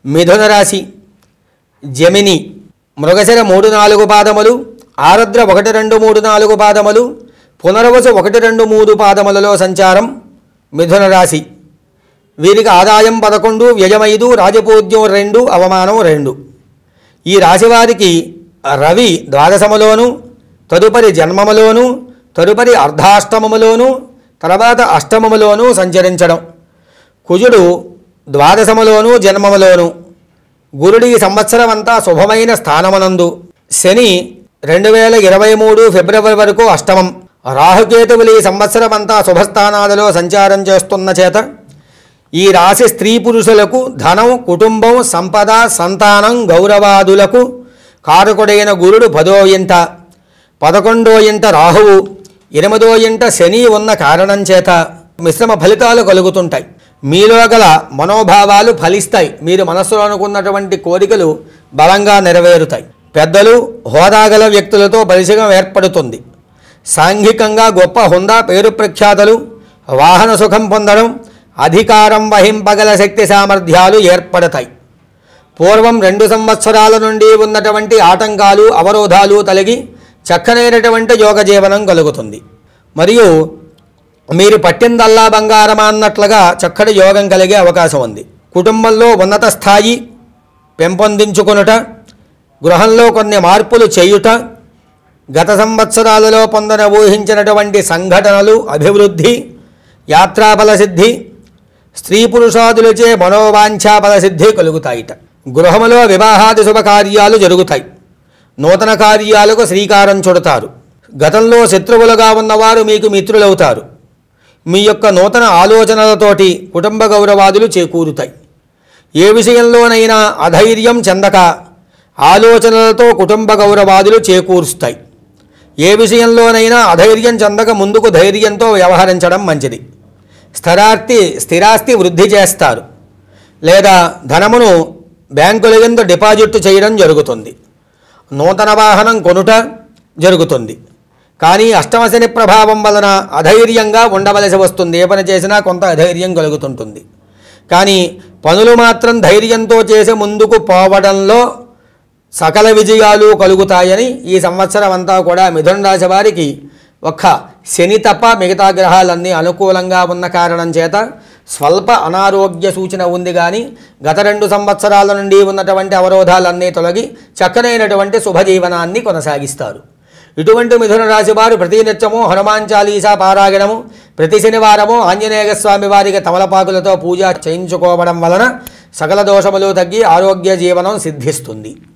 మిథున రాశి జమిని మృగశిర 3-4 పాదములు, ఆరుద్ర 1-2-3-4 పాదములు, పునర్వసు 1-2-3 పాదములలో సంచారం మిథున రాశి. వీరికి ఆదాయం 11, వ్యయం 5, రాజపూజ్యం 2, అవమానం 2. ఈ రాశి వారికి రవి ద్వాదశములోను, తదుపరి జన్మములోను, తదుపరి అర్ధాష్టమములోను, తర్వాత అష్టమములోను సంచరించడం, కుజుడు ద్వాదశములోను జన్మములోను, గురుడి సంవత్సరం అంతా శుభమైన స్థానమునందు, శని 2023 ఫిబ్రవరి వరకు అష్టమం, రాహుకేతువులు ఈ సంవత్సరం అంతా శుభస్థానాలలో సంచారం చేస్తున్న చేత ఈ రాశి స్త్రీ పురుషులకు ధనం, కుటుంబం, సంపద, సంతానం, గౌరవాదులకు కారకుడైన గురుడు 10వ ఇంట, 11వ ఇంట రాహువు, 8వ ఇంట శని ఉన్న కారణం చేత మిశ్రమ ఫలితాలు కలుగుతుంటాయి. మీలో గల మనోభావాలు ఫలిస్తాయి. మీరు మనస్సులో అనుకున్నటువంటి కోరికలు బలంగా నెరవేరుతాయి. పెద్దలు, హోదాగల వ్యక్తులతో పరిచయం ఏర్పడుతుంది. సాంఘికంగా గొప్ప హుందా, పేరు ప్రఖ్యాతలు, వాహన సుఖం పొందడం, అధికారం వహింపగల శక్తి సామర్థ్యాలు ఏర్పడతాయి. పూర్వం 2 సంవత్సరాల నుండి ఉన్నటువంటి ఆటంకాలు, అవరోధాలు తొలగి చక్కనైనటువంటి యోగ జీవనం కలుగుతుంది. మరియు మీరు పట్టిందల్లా బంగారమా అన్నట్లుగా చక్కటి యోగం కలిగే అవకాశం ఉంది. కుటుంబంలో ఉన్నత స్థాయి పెంపొందించుకొనుట, గృహంలో కొన్ని మార్పులు చేయుట, గత సంవత్సరాలలో పొందన ఊహించినటువంటి సంఘటనలు, అభివృద్ధి, యాత్రాఫల సిద్ధి, స్త్రీ పురుషాదులచే మనోవాంఛాఫల సిద్ధి కలుగుతాయిట. గృహములో వివాహాది శుభకార్యాలు జరుగుతాయి. నూతన కార్యాలకు శ్రీకారం చుడతారు. గతంలో శత్రువులుగా ఉన్నవారు మీకు మిత్రులవుతారు. మీ యొక్క నూతన ఆలోచనలతోటి కుటుంబ గౌరవాదులు చేకూరుతాయి. ఏ విషయంలోనైనా అధైర్యం చెందక ఆలోచనలతో కుటుంబ గౌరవాదులు చేకూరుస్తాయి. ఏ విషయంలోనైనా అధైర్యం చెందక ముందుకు ధైర్యంతో వ్యవహరించడం మంచిది. స్థిరాస్తి వృద్ధి చేస్తారు. లేదా ధనమును బ్యాంకుల యందు డిపాజిట్ చేయడం జరుగుతుంది. నూతన వాహనం కొనుట జరుగుతుంది. కానీ అష్టమశని ప్రభావం వలన అధైర్యంగా ఉండవలసి వస్తుంది. ఏ పని చేసినా కొంత అధైర్యం కలుగుతుంటుంది. కానీ పనులు మాత్రం ధైర్యంతో చేసి ముందుకు పోవడంలో సకల విజయాలు కలుగుతాయని ఈ సంవత్సరం అంతా కూడా మిథున రాశి వారికి ఒక్క శని తప్ప మిగతా గ్రహాలన్నీ అనుకూలంగా ఉన్న కారణం చేత స్వల్ప అనారోగ్య సూచన ఉంది. కానీ గత 2 సంవత్సరాల నుండి ఉన్నటువంటి అవరోధాలన్నీ తొలగి చక్కనైనటువంటి శుభజీవనాన్ని కొనసాగిస్తారు. ఇటువంటి మిథున రాశి వారు ప్రతినిత్యము హనుమాన్ చాలీసా పారాయణము, ప్రతి శనివారము ఆంజనేయ స్వామి వారికి తమలపాకులతో పూజ చేయించుకోవడం వలన సకల దోషములు తగ్గి ఆరోగ్య జీవనం సిద్ధిస్తుంది.